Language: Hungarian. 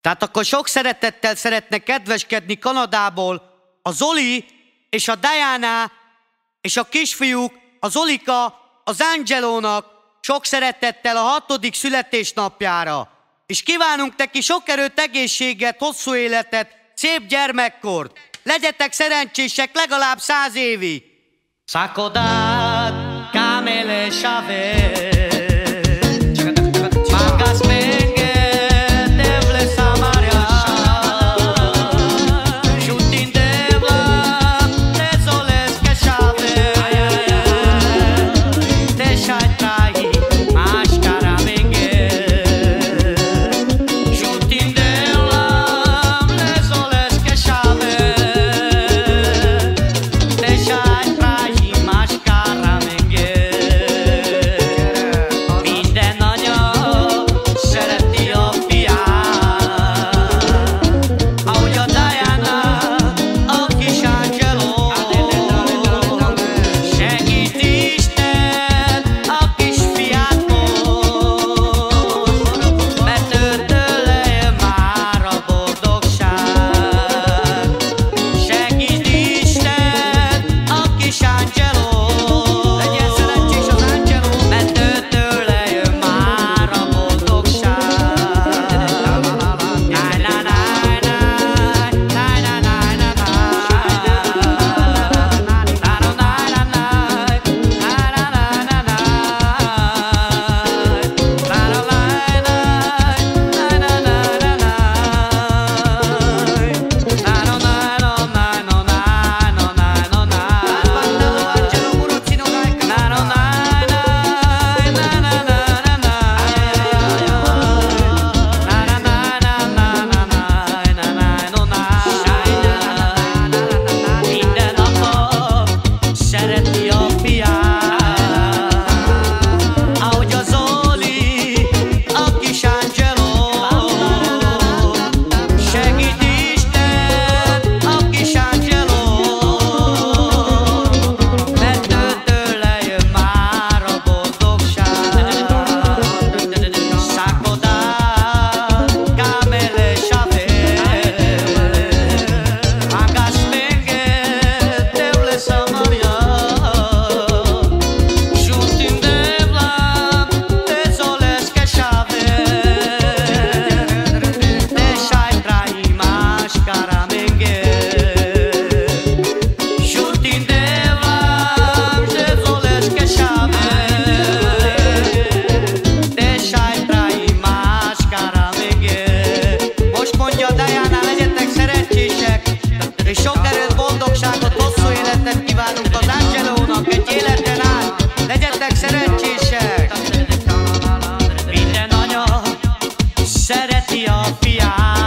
Tehát akkor sok szeretettel szeretnek kedveskedni Kanadából a Zoli és a Diana és a kisfiúk, a Zolika, az Angelónak sok szeretettel a 6. születésnapjára. És kívánunk neki sok erőt, egészséget, hosszú életet, szép gyermekkort. Legyetek szerencsések legalább 100 évig. Sakodat, camele chave. És sok erőt, boldogságot, hosszú életet kívánunk az Angelónak egy életen át. Legyetek szerencsések! Minden anya szereti a fiát.